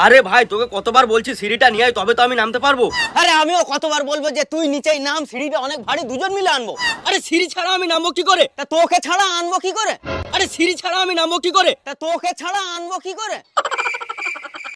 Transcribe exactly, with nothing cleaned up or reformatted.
আরে ভাই তোকে কতবার বলছি সিঁড়িটা নিয়ে আয়, তবে তো আমি নামতে পারবো। আরে আমিও কতবার বলবো যে তুই নিচেই নাম, সিঁড়িটা অনেক ভারী, দুজন মিলে আনবো। আরে সিঁড়ি ছাড়া আমি নামবো কি করে? তা তোকে ছাড়া আনবো কি করে? আরে সিঁড়ি ছাড়া আমি নামবো কি করে? তা তোকে ছাড়া আনবো কি করে?